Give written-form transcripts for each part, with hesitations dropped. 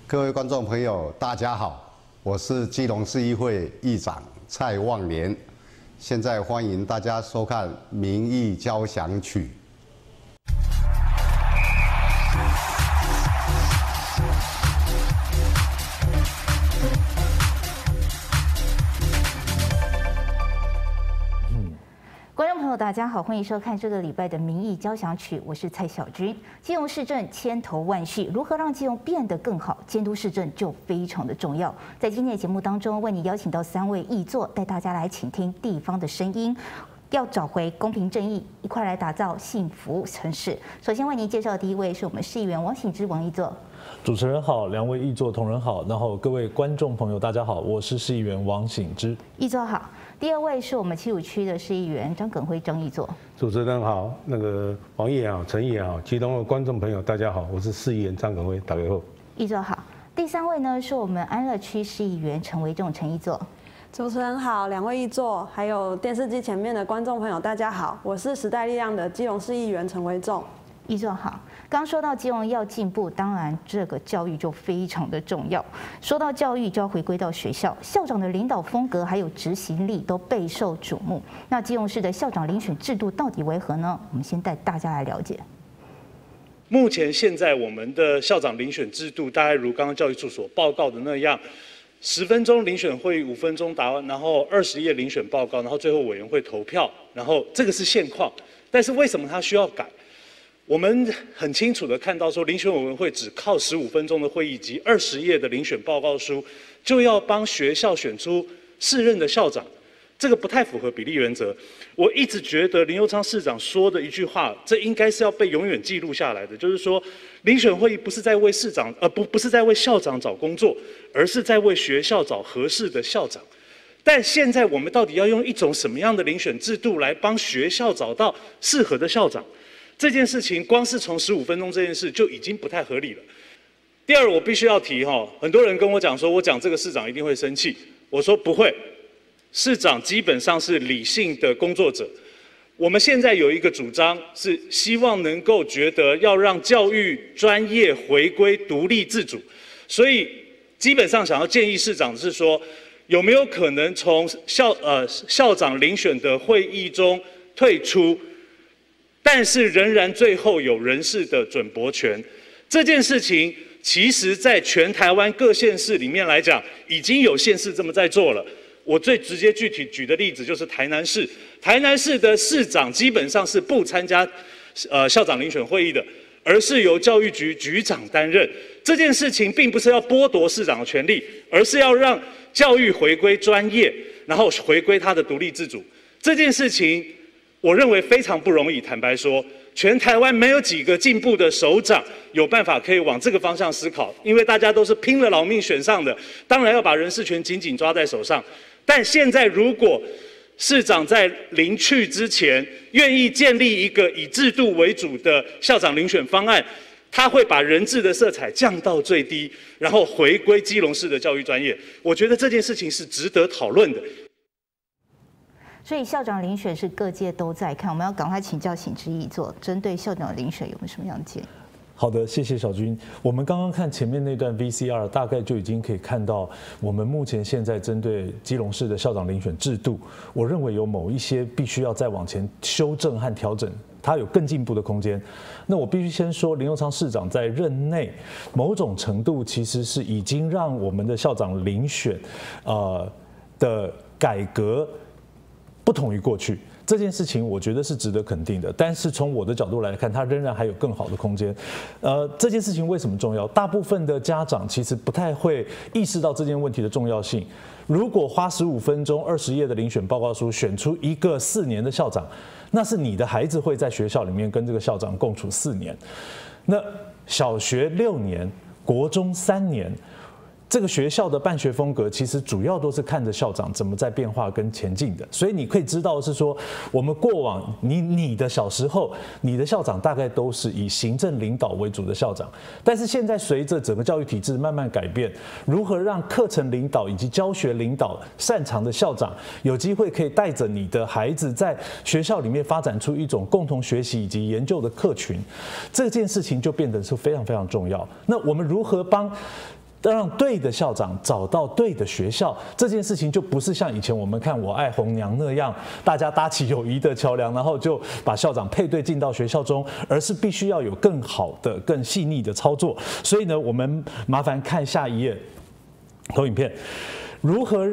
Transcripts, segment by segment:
各位观众朋友，大家好，我是基隆市议会议长蔡旺莲，现在欢迎大家收看《民意交响曲》。 观众朋友，大家好，欢迎收看这个礼拜的《民意交响曲》，我是蔡小军。基隆市政千头万绪，如何让基隆变得更好？监督市政就非常的重要。在今天的节目当中，为你邀请到3位议座，带大家来倾听地方的声音，要找回公平正义，一块来打造幸福城市。首先为您介绍的第一位是我们市议员王醒之王议座。 主持人好，2位议座同仁好，然后各位观众朋友大家好，我是市议员王醒之。 议座好。第2位是我们7堵区的市议员张耿辉张议座。 主持人好，王议员好，陈议员好，基隆的观众朋友大家好，我是市议员张耿辉，大家好。 议座好。第3位呢是我们安乐区市议员陈维仲陈议座。 主持人好，2位议座，还有电视机前面的观众朋友大家好，我是时代力量的基隆市议员陈维仲。 议座好。刚说到基隆要进步，当然这个教育就非常的重要。说到教育，就要回归到学校，校长的领导风格还有执行力都备受瞩目。那基隆市的校长遴选制度到底为何呢？我们先带大家来了解。 目前现在我们的校长遴选制度，大概如刚刚教育处所报告的那样，10分钟遴选会议，5分钟答案，然后20页遴选报告，然后最后委员会投票，然后这个是现况。但是为什么它需要改？我们很清楚的看到说，遴选委员会只靠15分钟的会议及20页的遴选报告书，就要帮学校选出4任的校长，这个不太符合比例原则。我一直觉得林右昌市长说的一句话，这应该是要被永远记录下来的，就是说，遴选会议不是在为市长，不是在为校长找工作，而是在为学校找合适的校长。但现在我们到底要用一种什么样的遴选制度来帮学校找到适合的校长？这件事情光是从15分钟这件事就已经不太合理了。第二，我必须要提很多人跟我讲说，我讲这个市长一定会生气。我说不会，市长基本上是理性的工作者。我们现在有一个主张，是希望能够觉得要让教育专业回归独立自主，所以基本上想要建议市长是说，有没有可能从校长遴选的会议中退出？但是仍然最后有人事的准驳权，这件事情其实在全台湾各县市里面来讲，已经有县市这么在做了。我最直接具体举的例子就是台南市，台南市的市长基本上是不参加校长遴选会议的，而是由教育局局长担任。这件事情并不是要剥夺市长的权利，而是要让教育回归专业，然后回归他的独立自主。这件事情我认为非常不容易，坦白说，全台湾没有几个进步的首长有办法可以往这个方向思考，因为大家都是拼了老命选上的，当然要把人事权紧紧抓在手上。但现在如果市长在临去之前愿意建立一个以制度为主的校长遴选方案，他会把人治的色彩降到最低，然后回归基隆市的教育专业。我觉得这件事情是值得讨论的。 所以校长遴选是各界都在看，我们要赶快请教醒之议座，针对校长的遴选有没有什么样的建议？ 好的，谢谢小军。我们刚刚看前面那段 VCR， 大概就已经可以看到，我们目前现在针对基隆市的校长遴选制度，我认为有某一些必须要再往前修正和调整，它有更进步的空间。那我必须先说，林右昌市长在任内，某种程度其实是已经让我们的校长遴选，的改革不同于过去。这件事情我觉得是值得肯定的，但是从我的角度来看，它仍然还有更好的空间。这件事情为什么重要？大部分的家长其实不太会意识到这件问题的重要性。如果花15分钟、20页的遴选报告书选出一个4年的校长，那是你的孩子会在学校里面跟这个校长共处4年。那小学6年，国中3年。这个学校的办学风格其实主要都是看着校长怎么在变化跟前进的，所以你可以知道是说，我们过往你的小时候，你的校长大概都是以行政领导为主的校长，但是现在随着整个教育体制慢慢改变，如何让课程领导以及教学领导擅长的校长有机会可以带着你的孩子在学校里面发展出一种共同学习以及研究的客群，这件事情就变得是非常非常重要。那我们如何帮让对的校长找到对的学校，这件事情就不是像以前我们看《我爱红娘》那样，大家搭起友谊的桥梁，然后就把校长配对进到学校中，而是必须要有更好的、更细腻的操作。所以呢，我们麻烦看下一页投影片，如何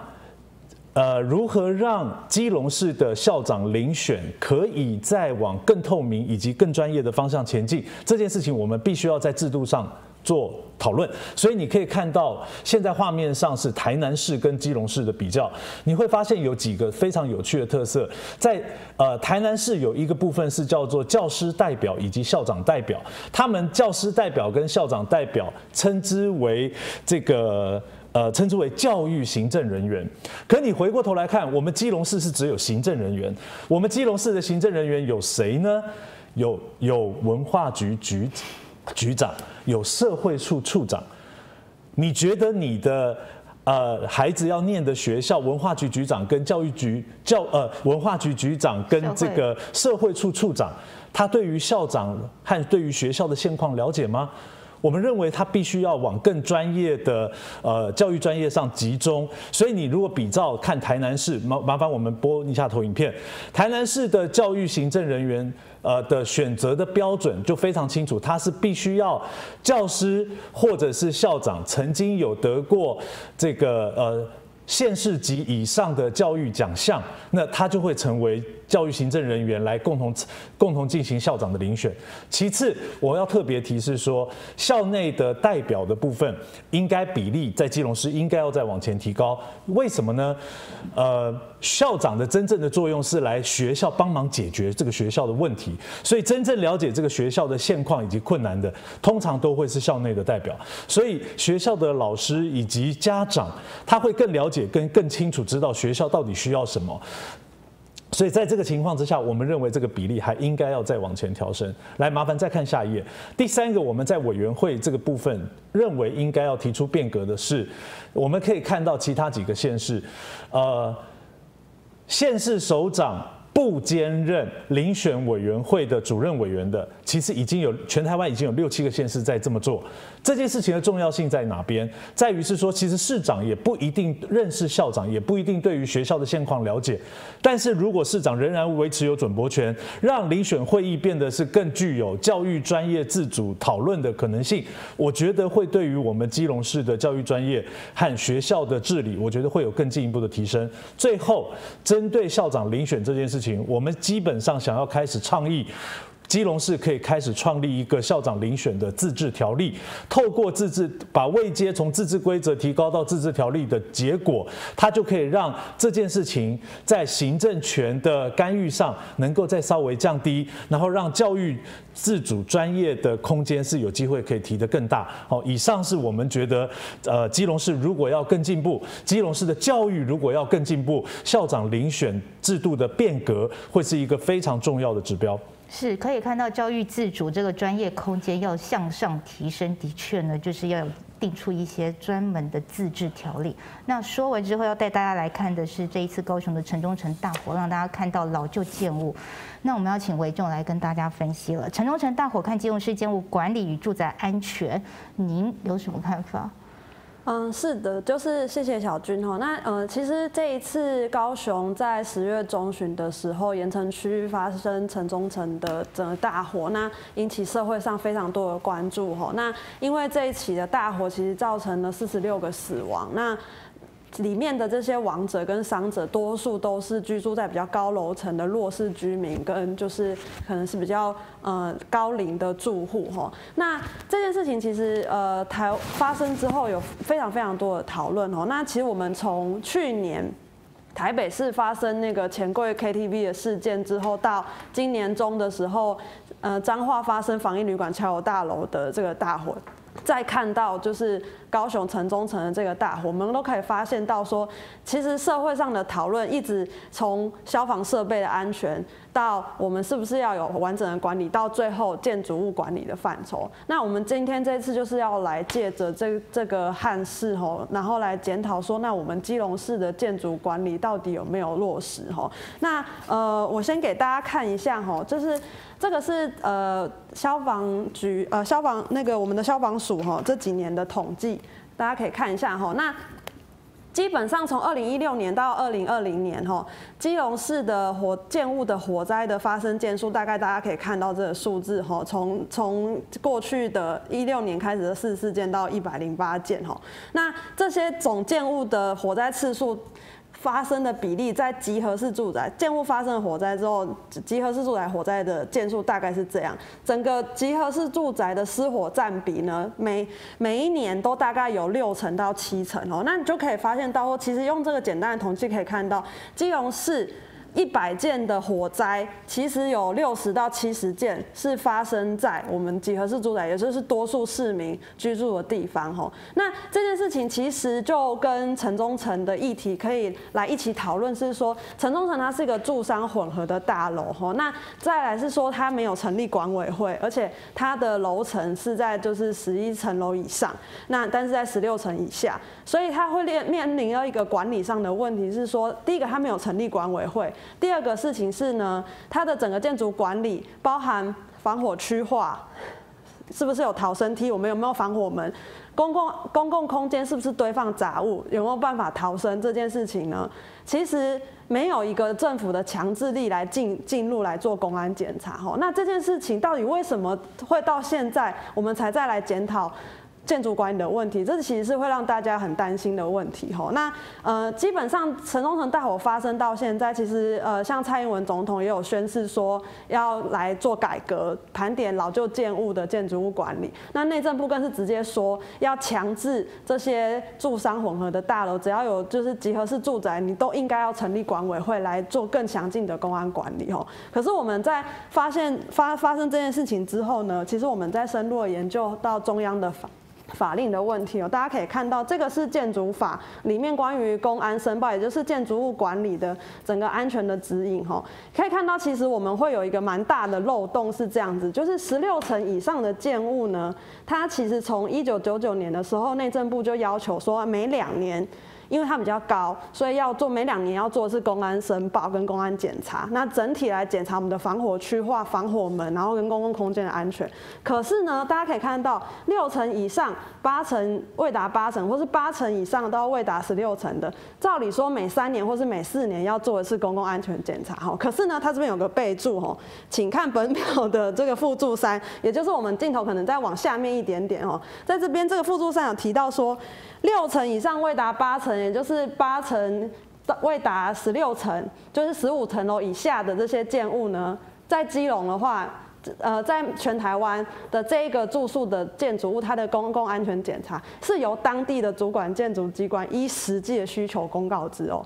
让基隆市的校长遴选可以再往更透明以及更专业的方向前进？这件事情我们必须要在制度上做讨论。所以你可以看到，现在画面上是台南市跟基隆市的比较，你会发现有几个非常有趣的特色。在台南市有一个部分是叫做教师代表以及校长代表，他们教师代表跟校长代表称之为称之为教育行政人员。可你回过头来看，我们基隆市是只有行政人员。我们基隆市的行政人员有谁呢？有文化局局长，有社会处处长。你觉得你的孩子要念的学校，文化局局长跟文化局局长跟这个社会处处长，他对于校长和对于学校的现况了解吗？我们认为他必须要往更专业的教育专业上集中，所以你如果比照看台南市，麻烦我们播一下投影片。台南市的教育行政人员的选择的标准就非常清楚，他是必须要教师或者是校长曾经有得过这个县市级以上的教育奖项，那他就会成为教育行政人员来共同进行校长的遴选。其次，我要特别提示说，校内的代表的部分应该比例在基隆市应该要再往前提高。为什么呢？校长的真正的作用是来学校帮忙解决这个学校的问题，所以真正了解这个学校的现况以及困难的，通常都会是校内的代表。所以学校的老师以及家长，他会更了解、更清楚知道学校到底需要什么。所以在这个情况之下，我们认为这个比例还应该要再往前调升。来，麻烦再看下一页。第三个，我们在委员会这个部分认为应该要提出变革的是，我们可以看到其他几个县市，县市首长不兼任遴选委员会的主任委员的，其实全台湾已经有6、7个县市在这么做。这件事情的重要性在哪边？在于是说，其实市长也不一定认识校长，也不一定对于学校的现况了解。但是如果市长仍然维持有准驳权，让遴选会议变得是更具有教育专业自主讨论的可能性，我觉得会对于我们基隆市的教育专业和学校的治理，我觉得会有更进一步的提升。最后，针对校长遴选这件事情，我们基本上想要开始倡议，基隆市可以开始创立一个校长遴选的自治条例，透过把位阶从自治规则提高到自治条例的结果，它就可以让这件事情在行政权的干预上能够再稍微降低，然后让教育自主专业的空间是有机会可以提得更大。好，以上是我们觉得，基隆市如果要更进步，基隆市的教育如果要更进步，校长遴选制度的变革会是一个非常重要的指标。 是可以看到教育自主这个专业空间要向上提升，的确呢，就是要定出一些专门的自治条例。那说完之后，要带大家来看的是这一次高雄的城中城大火，让大家看到老旧建物。那我们要请维仲来跟大家分析了。城中城大火看基隆市建物管理与住宅安全，您有什么看法？ 是的，就是谢谢小军哈。那其实这一次高雄在10月中旬的时候，盐埕区发生城中城的整个大火，那引起社会上非常多的关注哈。那因为这一起的大火其实造成了46个死亡，那里面的这些亡者跟伤者，多数都是居住在比较高楼层的弱势居民，跟就是可能是比较高龄的住户哈。那这件事情其实发生之后有非常多的讨论哦。那其实我们从去年台北市发生那个钱柜 KTV 的事件之后，到今年中的时候，彰化发生防疫旅馆桥友大楼的这个大火。再看到就是高雄城中城的这个大火，我们都可以发现到说，其实社会上的讨论一直从消防设备的安全，到我们是不是要有完整的管理，到最后建筑物管理的范畴。那我们今天这次就是要来借着这个憾事吼，然后来检讨说，那我们基隆市的建筑管理到底有没有落实吼？那我先给大家看一下吼，就是这个是消防局消防那个我们的消防署哈这几年的统计。 大家可以看一下哈。那基本上从2016年到2020年基隆市的建物的火灾的发生件数，大概大家可以看到这个数字从过去的16年开始的44件到108件那这些总建物的火灾次数发生的比例，在集合式住宅建物发生了火灾之后，集合式住宅火灾的件数大概是这样。整个集合式住宅的失火占比呢，每一年都大概有6%到7%那你就可以发现到说，其实用这个简单的统计可以看到，基隆市100件的火灾，其实有60到70件是发生在我们集合式住宅，也就是多数市民居住的地方那这件事情其实就跟城中城的议题可以来一起讨论，是说城中城它是一个住商混合的大楼那再来是说它没有成立管委会，而且它的楼层是在就是11层楼以上，那但是在16层以下，所以它会面临到一个管理上的问题，是说第一个它没有成立管委会。第二个事情是呢，它的整个建筑管理包含防火区划，是不是有逃生梯？我们有没有防火门？公共空间是不是堆放杂物？有没有办法逃生？这件事情呢，其实没有一个政府的强制力来进入来做公安检查那这件事情到底为什么会到现在我们才再来检讨建筑管理的问题，这其实是会让大家很担心的问题那基本上城中城大火发生到现在，其实像蔡英文总统也有宣示说要来做改革，盘点老旧建物的建筑物管理。那内政部更是直接说要强制这些住商混合的大楼，只要有就是集合式住宅，你都应该要成立管委会来做更详尽的公安管理可是我们在发生这件事情之后呢，其实我们在深入的研究到中央的法令的问题大家可以看到，这个是建筑法里面关于公安申报，也就是建筑物管理的整个安全的指引可以看到，其实我们会有一个蛮大的漏洞是这样子，就是16层以上的建物呢，它其实从1999年的时候，内政部就要求说每2年。因为它比较高，所以每2年要做的是公安申报跟公安检查。那整体来检查我们的防火区划、防火门，然后跟公共空间的安全。可是呢，大家可以看到，6层以上、8层未达8层，或是8层以上到未达16层的，照理说每3年或是每4年要做的是公共安全检查可是呢，它这边有个备注请看本表的这个附注3，也就是我们镜头可能再往下面一点点在这边这个附注3有提到说，6层以上未达8层。也就是8层未达16层，就是15层楼以下的这些建物呢，在基隆的话，在全台湾的这一个住宿的建筑物，它的公共安全检查是由当地的主管建筑机关依实际的需求公告之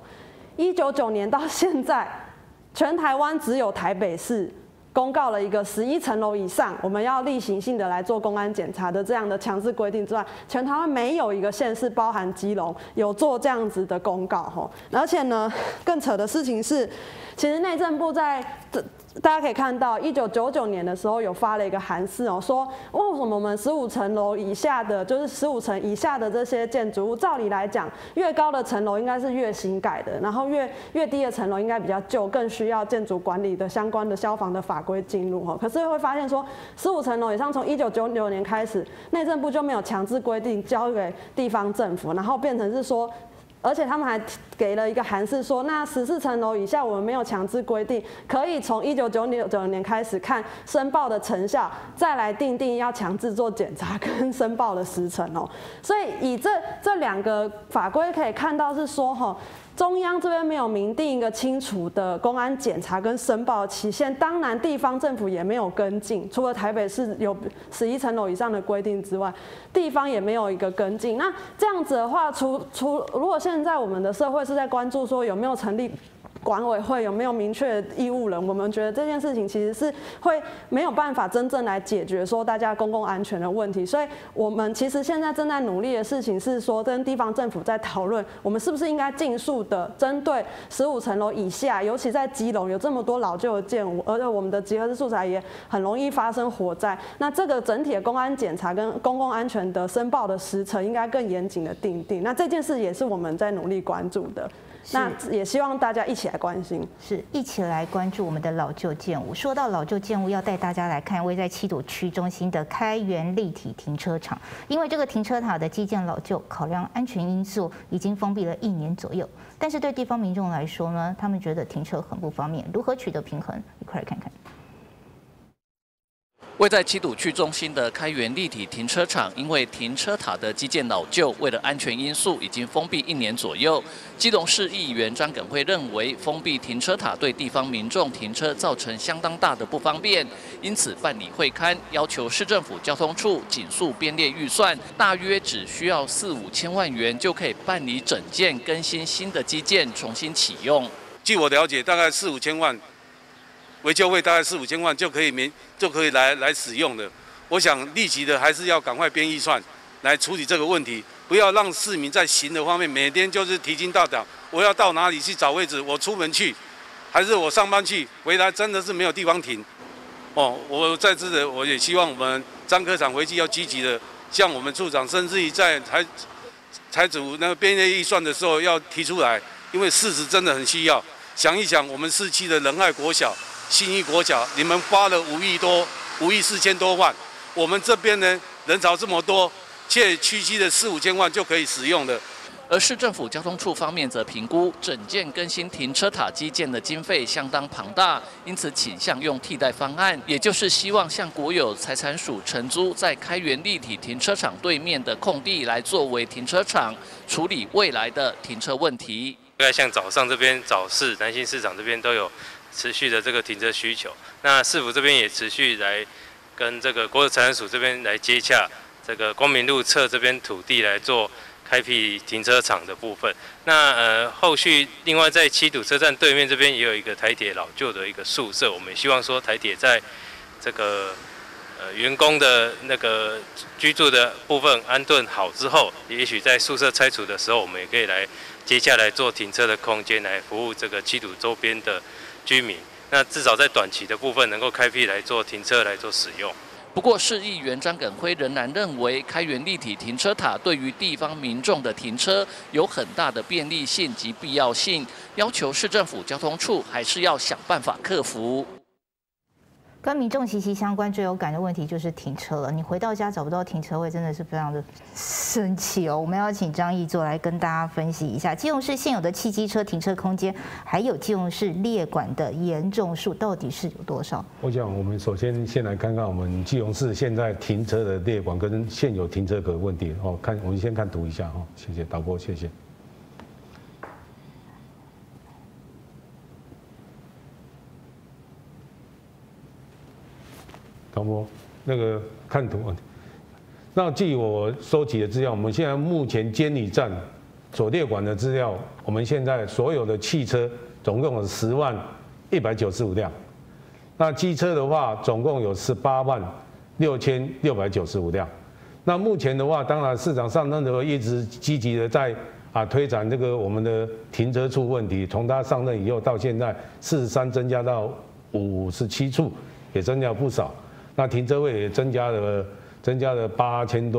199年到现在，全台湾只有台北市公告了一个11层楼以上，我们要例行性的来做公安检查的这样的强制规定之外，全台湾没有一个县市，包含基隆，有做这样子的公告而且呢，更扯的事情是，其实内政部在大家可以看到，1999年的时候有发了一个函释说为什么我们15层楼以下的，就是15层以下的这些建筑物，照理来讲，越高的层楼应该是越新盖的，然后越低的层楼应该比较旧，更需要建筑管理的相关的消防的法规进入可是会发现说，15层楼以上从1999年开始，内政部就没有强制规定交给地方政府，然后变成是说。而且他们还给了一个函释说，那14层楼以下我们没有强制规定，可以从1999年开始看申报的成效，再来定要强制做检查跟申报的时程所以以这2个法规可以看到是说中央这边没有明定一个清楚的公安检查跟申报期限，当然地方政府也没有跟进，除了台北市有11层楼以上的规定之外，地方也没有一个跟进。那这样子的话，如果现在我们的社会是在关注说有没有成立管委会，有没有明确的义务人，我们觉得这件事情其实是会没有办法真正来解决说大家公共安全的问题，所以我们其实现在正在努力的事情是说，跟地方政府在讨论，我们是不是应该尽速的针对15层楼以下，尤其在基隆有这么多老旧的建物，而且我们的集合式住宅也很容易发生火灾，那这个整体的公安检查跟公共安全的申报的时程应该更严谨的定。那这件事也是我们在努力关注的。 那也希望大家一起来关心， 是一起来关注我们的老旧建物。说到老旧建物，要带大家来看位在七堵区中心的开元立体停车场，因为这个停车塔的基建老旧，考量安全因素，已经封闭了1年左右。但是对地方民众来说呢，他们觉得停车很不方便，如何取得平衡？一块来看看。 位在七堵区中心的开元立体停车场，因为停车塔的基建老旧，为了安全因素，已经封闭1年左右。基隆市议员张耿辉认为，封闭停车塔对地方民众停车造成相当大的不方便，因此办理会勘，要求市政府交通处紧速编列预算，大约只需要4-5千万元就可以办理整建、更新新的基建，重新启用。 据我了解，大概4-5千万。维修费大概4-5千万就可以来使用的。我想立即的还是要赶快编预算来处理这个问题，不要让市民在行的方面每天就是提心吊胆，我要到哪里去找位置？我出门去，还是我上班去？回来真的是没有地方停。我在这的我也希望我们张科长回去要积极的向我们处长，甚至于在财主那个编列预算的时候要提出来，因为事实真的很需要。想一想，我们市区的仁爱国小。信义国小，你们花了5亿4千多万，我们这边呢人潮这么多，却区区的4-5千万就可以使用的。 而市政府交通处方面则评估整建更新停车塔基建的经费相当庞大，因此倾向用替代方案，也就是希望向国有财产署承租在开元立体停车场对面的空地来作为停车场，处理未来的停车问题。 像早上这边早市、南新市场这边都有持续的这个停车需求，那市府这边也持续来跟这个国有财产署这边来接洽这个光明路侧这边土地来做开辟停车场的部分。那后续另外在七堵车站对面这边也有一个台铁老旧的一个宿舍，我们也希望说台铁在这个员工的那个居住的部分安顿好之后，也许在宿舍拆除的时候，我们也可以来接下来做停车的空间，来服务这个七堵周边的居民。那至少在短期的部分能够开辟来做停车来做使用。 不过，市议员张耿辉仍然认为，开元立体停车塔对于地方民众的停车有很大的便利性及必要性，要求市政府交通处还是要想办法克服。 跟民众息息相关、最有感的问题就是停车了。你回到家找不到停车位，真的是非常的生气哦。我们要请张议座来跟大家分析一下，基隆市现有的汽机车停车空间，还有基隆市列管的严重数到底是有多少？ 我想我们首先先来看看我们基隆市现在停车的列管跟现有停车格的问题哦。我们先看图一下哦，谢谢导播，谢谢。导播，那个看图啊。那据我收集的资料，我们现在目前监理站所列管的资料，我们现在所有的汽车总共有10.195辆，那机车的话总共有18.6695辆。那目前的话，当然市长上任的时候一直积极的在推展这个我们的停车处问题，从他上任以后到现在43增加到57处，也增加了不少。那停车位也增加了8192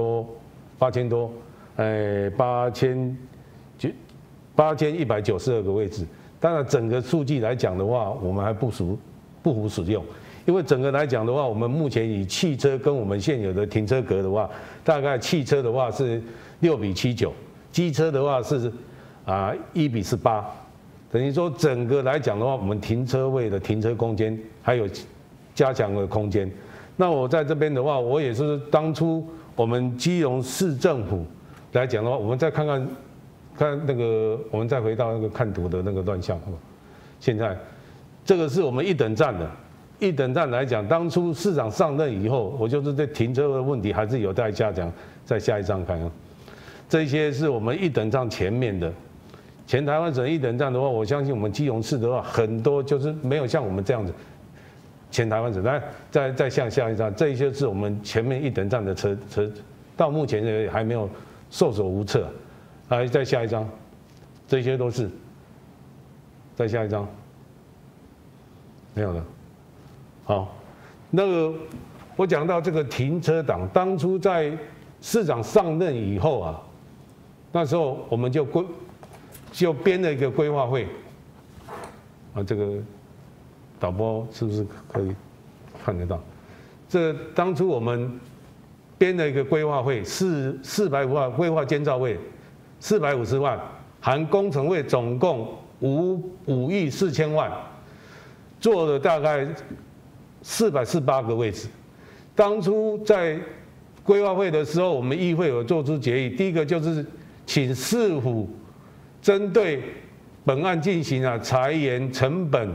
个位置。当然，整个数据来讲的话，我们还不符使用，因为整个来讲的话，我们目前以汽车跟我们现有的停车格的话，大概汽车的话是6:79，机车的话是1:18，等于说整个来讲的话，我们停车位的停车空间还有加强的空间。那我在这边的话，我也是当初我们基隆市政府来讲的话，我们再看那个，我们再回到那个看图的那个乱象，好吧？现在这个是我们一等站的，一等站来讲，当初市长上任以后，我就是对停车的问题还是有待加强。在下一张看啊，这些是我们一等站前面的。全台湾省一等站的话，我相信我们基隆市的话，很多就是没有像我们这样子。全台湾省，再向下一张，这一些是我们前面一等站的车，到目前也还没有束手无策。再下一张，这些都是。再下一张，没有了。好，那个我讲到这个停车档，当初在市长上任以后那时候我们就就编了一个规划会，啊，这个导播是不是可以看得到？这当初我们编了一个规划会，是450万规划建造费450万，含工程费总共5亿4千万，做了大概448个位置。当初在规划会的时候，我们议会有做出决议，第一个就是请市府针对本案进行财源、成本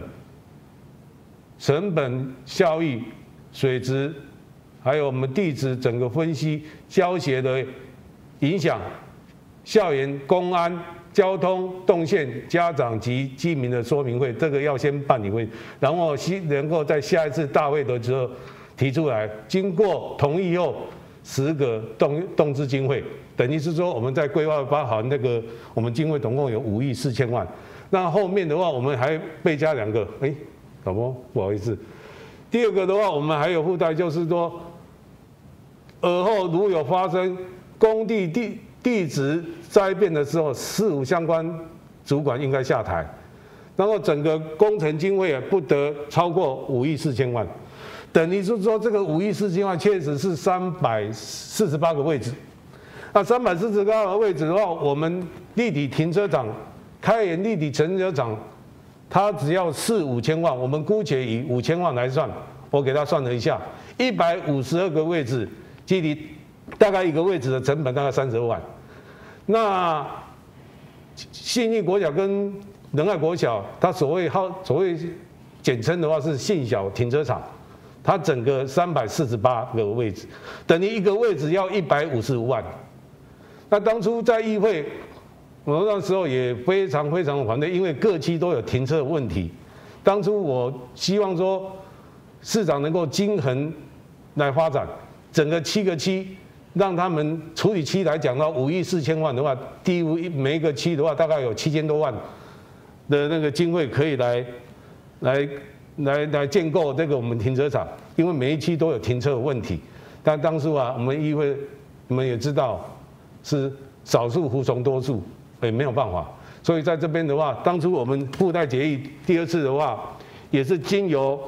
效益、水质，还有我们地质整个分析、教学的影响、校园、公安、交通动线、家长及居民的说明会，这个要先办理会，然后能够在下一次大会的时候提出来，经过同意后10个动资经费，等于是说我们在规划包含那个我们经费总共有5亿4千万。那后面的话，我们还倍加2个，导播不好意思。第二个的话，我们还有附带，就是说，尔后如有发生工地地质灾变的时候，事务相关主管应该下台，然后整个工程经费不得超过5亿4千万。等于是说，这个5亿4千万确实是348个位置。那348个位置的话，我们立体停车场、开源立体停车场，它只要4、5千万，我们姑且以5千万来算，我给他算了一下，152个位置，基地大概一个位置的成本大概32万。那信义国小跟仁爱国小，它所谓简称的话是信小停车场。它整个348个位置，等于一个位置要155万。那当初在议会，我那时候也非常反对，因为各区都有停车的问题。当初我希望说，市长能够均衡来发展，整个7个区，让他们处理区来讲到5亿4千万的话，每一个区的话大概有7000多万的那个经费可以来建构这个我们停车场，因为每一区都有停车的问题。但当初我们议会你们也知道，是少数服从多数，也没有办法。所以在这边的话，当初我们附带决议第2次的话，也是经由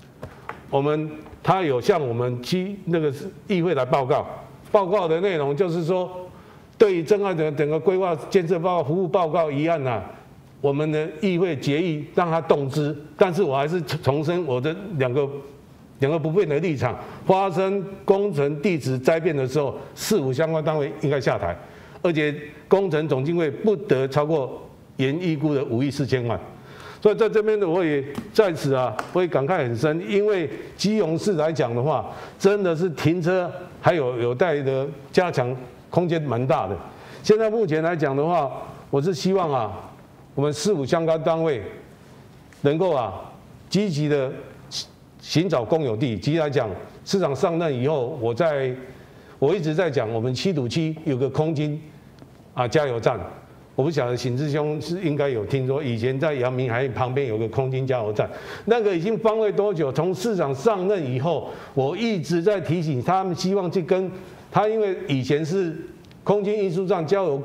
他有向我们那个议会来报告的内容就是说，对于正案的整个规划建设报告、服务报告一案我们的议会决议让他动资，但是我还是重申我的两个不变的立场：发生工程地质灾变的时候，事务相关单位应该下台，而且工程总经费不得超过原预估的5亿4千万。所以在这边的我也在此我也感慨很深，因为基隆市来讲的话，真的是停车还有待的加强空间蛮大的。现在目前来讲的话，我是希望我们事务相关单位能够积极的寻找公有地。其实来讲，市长上任以后，我一直在讲，我们七堵区有个空军加油站，我不晓得醒志兄是应该有听说，以前在阳明海旁边有个空军加油站，那个已经荒废多久？从市长上任以后，我一直在提醒他们，希望去跟他，因为以前是空军运输站交由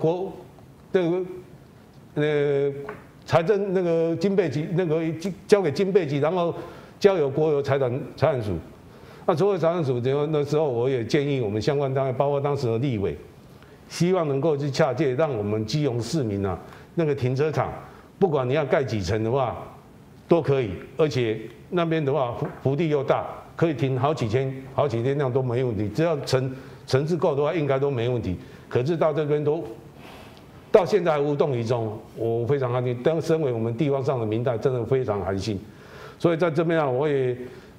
财政那个经备局交给经备局，然后交由国有财产署。那国有财产署那时候，我也建议我们相关单位，包括当时的立委，希望能够去洽借，让我们基隆市民那个停车场，不管你要盖几层的话，都可以，而且那边的话幅地又大，可以停好几天那样都没问题，只要层次够的话，应该都没问题。可是到这边到现在还无动于衷，我非常安心。但身为我们地方上的民代，真的非常寒心。所以在这边我也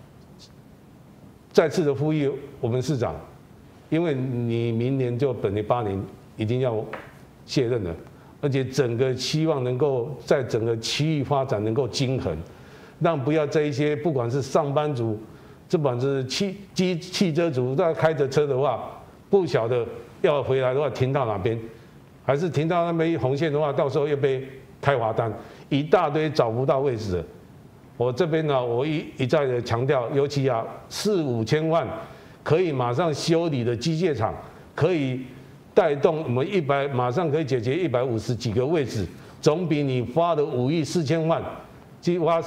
再次的呼吁我们市长，因为你明年就本年8年已经要卸任了，而且整个希望能够在整个区域发展能够均衡，让不要这一些不管是上班族，不管是汽车族，在开着车的话，不晓得要回来的话停到哪边。还是停到那边红线的话，到时候又被开罚单，一大堆找不到位置的。我这边我一再的强调，尤其4、5千万可以马上修理的机械厂，可以带动我们马上可以解决150几个位置， 总比你花的5亿4千万去挖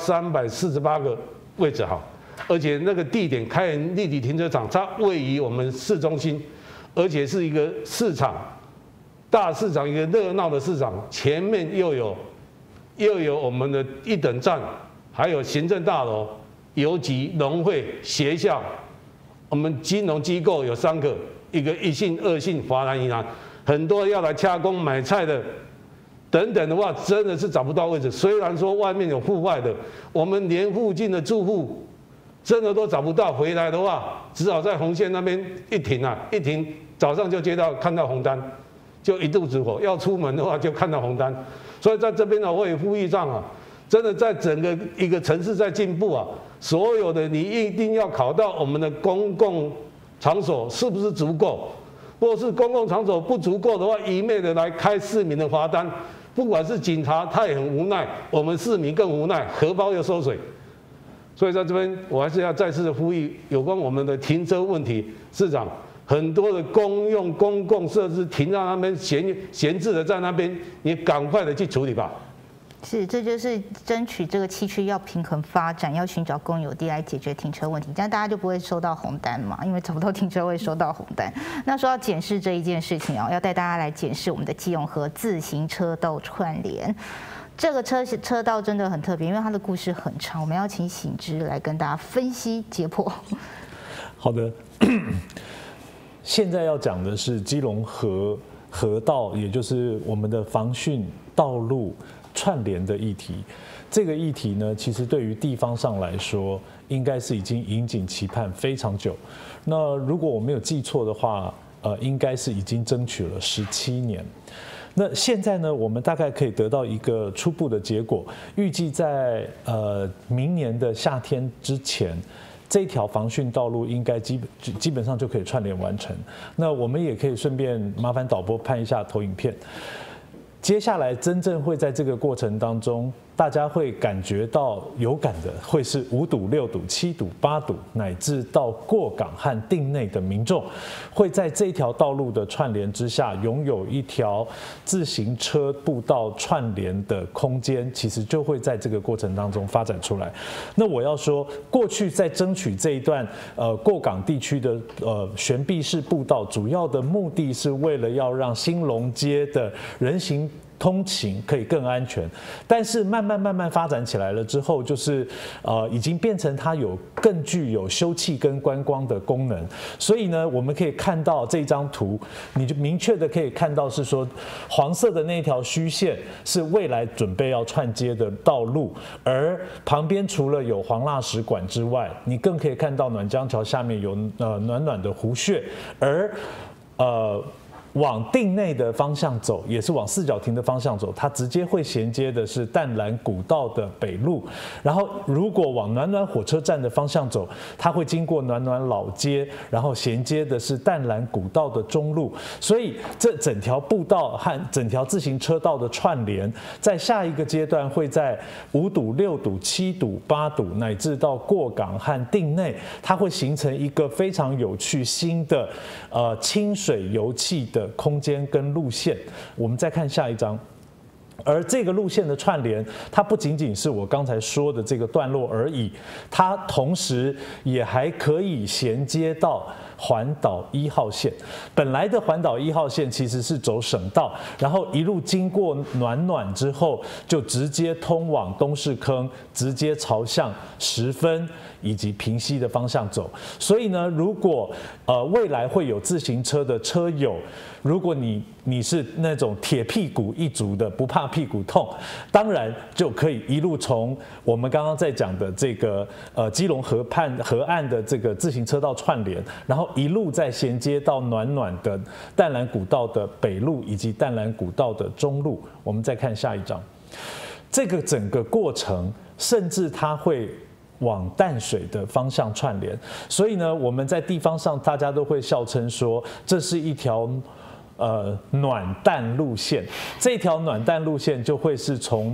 348个位置好。而且那个地点开源立体停车场，它位于我们市中心，而且是一个市场，大市场，一个热闹的市场，前面又有我们的1等站，还有行政大楼、邮局、农会、学校，我们金融机构有3个，一个1信、2信、华南银行，很多要来掐工买菜的。等等的话，真的是找不到位置。虽然说外面有户外的，我们连附近的住户真的都找不到。回来的话，只好在红线那边一停，早上就看到红单，就一肚子火。要出门的话，就看到红单。所以在这边呢，我也呼吁上啊，真的在整个一个城市在进步啊，所有的你一定要考到我们的公共场所是不是足够。若是公共场所不足够的话，一昧的来开市民的罚单。不管是警察，他也很无奈；我们市民更无奈，荷包又收水。所以在这边，我还是要再次的呼吁，有关我们的停车问题，市长很多的公用公共设施停在那边闲置的在那边，你赶快的去处理吧。 是，这就是争取这个7区要平衡发展，要寻找公有地来解决停车问题，这样大家就不会收到红单嘛，因为找不到停车位收到红单。那说到检视这一件事情要带大家来检视我们的基隆河自行车道串联。这个车道真的很特别，因为它的故事很长，我们要请醒之来跟大家分析解剖。 好的，现在要讲的是基隆河道，也就是我们的防汛道路串联的议题。这个议题呢，其实对于地方上来说，应该是已经引颈期盼非常久。那如果我没有记错的话，应该是已经争取了17年。那现在呢，我们大概可以得到一个初步的结果，预计在明年的夏天之前，这条防汛道路应该基本上就可以串联完成。那我们也可以顺便麻烦导播拍一下投影片。接下来真正会在这个过程当中，大家会感觉到有感的，会是5堵、6堵、7堵、8堵，乃至到过港和境内的民众，会在这条道路的串联之下，拥有一条自行车步道串联的空间，其实就会在这个过程当中发展出来。那我要说，过去在争取这一段过港地区的悬臂式步道，主要的目的是为了要让兴隆街的人行通勤可以更安全，但是慢慢发展起来了之后，就是已经变成它更具有休憩跟观光的功能。所以呢，我们可以看到这张图，你就明确的可以看到是说，黄色的那条虚线是未来准备要串接的道路，而旁边除了有黄蜡石馆之外，你更可以看到暖江桥下面有暖暖的湖穴，而往境内的方向走，也是往四角亭的方向走，它直接会衔接的是淡蓝古道的北路。然后，如果往暖暖火车站的方向走，它会经过暖暖老街，然后衔接的是淡蓝古道的中路。所以，这整条步道和整条自行车道的串联，在下一个阶段会在5堵、6堵、7堵、8堵，乃至到过港和境内，它会形成一个非常有趣新的清水油气的空间跟路线。我们再看下一张。而这个路线的串联，它不仅仅是我刚才说的这个段落而已，它同时也还可以衔接到环岛1号线。本来的环岛1号线其实是走省道，然后一路经过暖暖之后，就直接通往东势坑，直接朝向10分以及平溪的方向走。所以呢，如果未来会有自行车的车友，如果你是那种铁屁股一族的，不怕屁股痛，当然就可以一路从我们刚刚在讲的这个基隆河岸的这个自行车道串联，然后一路再衔接到暖暖的淡蓝古道的北路以及淡蓝古道的中路。我们再看下一张，这个整个过程甚至它会往淡水的方向串联，所以呢，我们在地方上大家都会笑称说，这是一条暖淡路线。这条暖淡路线就会是从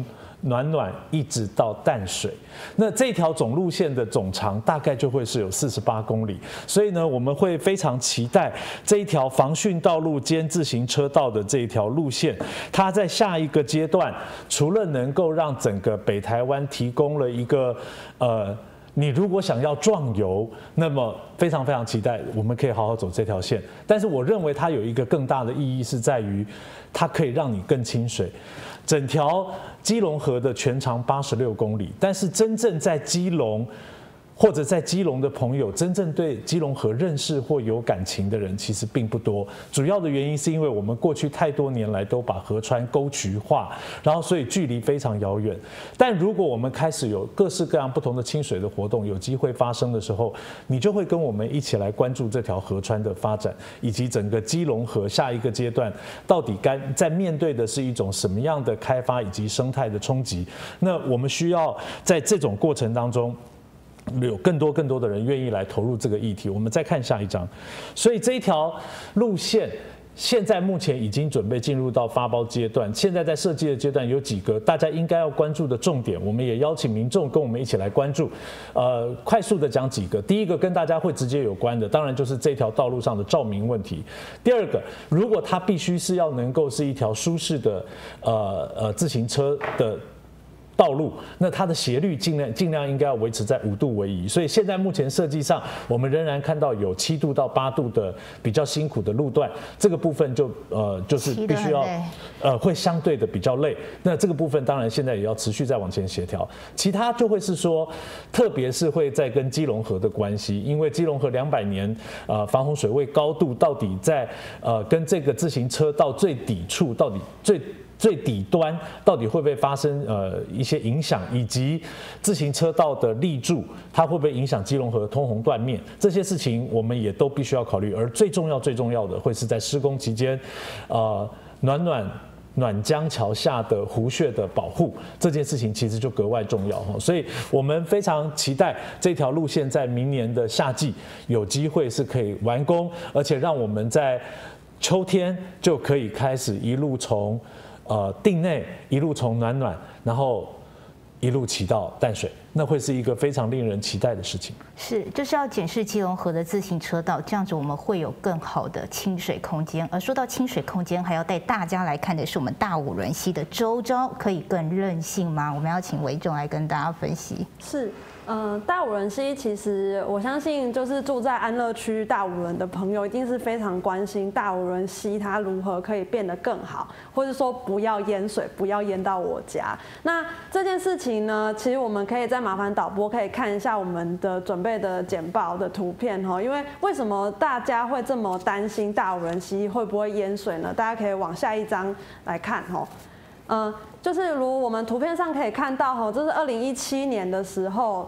暖暖一直到淡水，那这条总路线的总长大概就会是有48公里，所以呢，我们会非常期待这一条防汛道路兼自行车道的这一条路线，它在下一个阶段，除了能够让整个北台湾提供了一个你如果想要壮游，那么非常非常期待我们可以好好走这条线。但是我认为它有一个更大的意义是在于，它可以让你更亲水。整条基隆河的全长86公里，但是真正在基隆或者在基隆的朋友，真正对基隆河认识或有感情的人其实并不多。主要的原因是因为我们过去太多年来都把河川沟渠化，然后所以距离非常遥远。但如果我们开始有各式各样不同的亲水的活动有机会发生的时候，你就会跟我们一起来关注这条河川的发展，以及整个基隆河下一个阶段到底该在面对的是一种什么样的开发以及生态的冲击。那我们需要在这种过程当中，有更多的人愿意来投入这个议题。我们再看下一章，所以这一条路线现在目前已经准备进入到发包阶段，现在在设计的阶段有几个大家应该要关注的重点，我们也邀请民众跟我们一起来关注。快速的讲几个，第一个跟大家会直接有关的，当然就是这条道路上的照明问题。第二个，如果它必须是要能够是一条舒适的自行车的道路，那它的斜率尽量应该要维持在5度为宜，所以现在目前设计上，我们仍然看到有7度到8度的比较辛苦的路段，这个部分就是必须要会相对的比较累。那这个部分当然现在也要持续再往前协调。其他就会是说，特别是会在跟基隆河的关系，因为基隆河200年防洪水位高度到底在跟这个自行车道最底处到底最底端到底会不会发生一些影响，以及自行车道的立柱它会不会影响基隆河通洪断面，这些事情我们也都必须要考虑。而最重要的会是在施工期间，暖江桥下的湖穴的保护，这件事情其实就格外重要。所以我们非常期待这条路线在明年的夏季有机会是可以完工，而且让我们在秋天就可以开始一路从定内一路从暖暖，然后一路骑到淡水，那会是一个非常令人期待的事情。 是，就是要检视基隆河的自行车道，这样子我们会有更好的亲水空间。而说到亲水空间，还要带大家来看的是我们大武仑溪的周遭可以更韧性吗？我们要请维仲来跟大家分析。 是。大武仑溪其实我相信，就是住在安乐区大武仑的朋友，一定是非常关心大武仑溪它如何可以变得更好，或者说不要淹水，不要淹到我家。那这件事情呢，其实我们可以再麻烦导播可以看一下我们的准备的简报的图片哈，因为为什么大家会这么担心大武仑溪会不会淹水呢？大家可以往下一张来看哈。就是如我们图片上可以看到哈，这是2017年的时候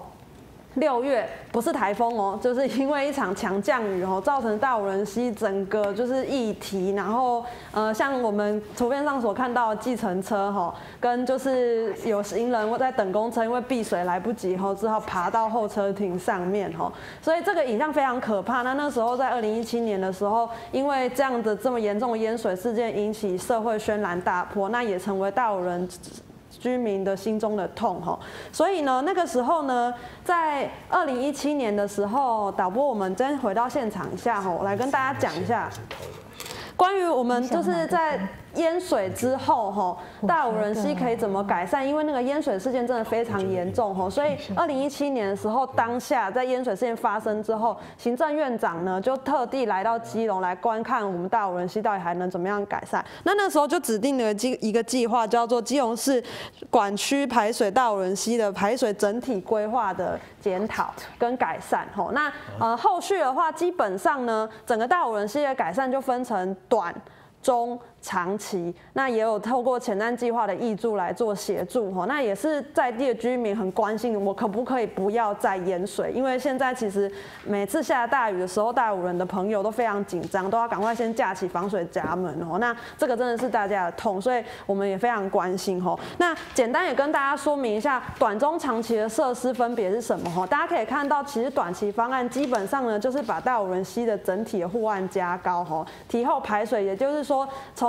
6月，不是台风哦，就是因为一场强降雨哦，造成大武仑溪整个就是溢堤，然后像我们图片上所看到的计程车哈，跟就是有行人在等公车，因为避水来不及后，只好爬到候车亭上面哈，所以这个影像非常可怕。那时候在2017年的时候，因为这样的这么严重的淹水事件引起社会轩然大波，那也成为大武仑居民的心中的痛哈，所以呢，那个时候呢，在2017年的时候，导播我们先回到现场一下哈，我来跟大家讲一下关于我们就是在淹水之后哈，大武仑溪可以怎么改善？因为那个淹水事件真的非常严重哈，所以2017年的时候，当下在淹水事件发生之后，行政院长呢就特地来到基隆来观看我们大武仑溪到底还能怎么样改善。那时候就指定了一个计划，叫做基隆市管区排水大武仑溪的排水整体规划的检讨跟改善哈。那后续的话，基本上呢，整个大武仑溪的改善就分成短、中、长期，那也有透过前瞻计划的挹注来做协助哈，那也是在地的居民很关心我可不可以不要再淹水，因为现在其实每次下大雨的时候，大武仑的朋友都非常紧张，都要赶快先架起防水闸门哦。那这个真的是大家的痛，所以我们也非常关心哈。那简单也跟大家说明一下短中长期的设施分别是什么哈。大家可以看到，其实短期方案基本上呢就是把大武仑溪的整体的护岸加高哈，堤后排水，也就是说从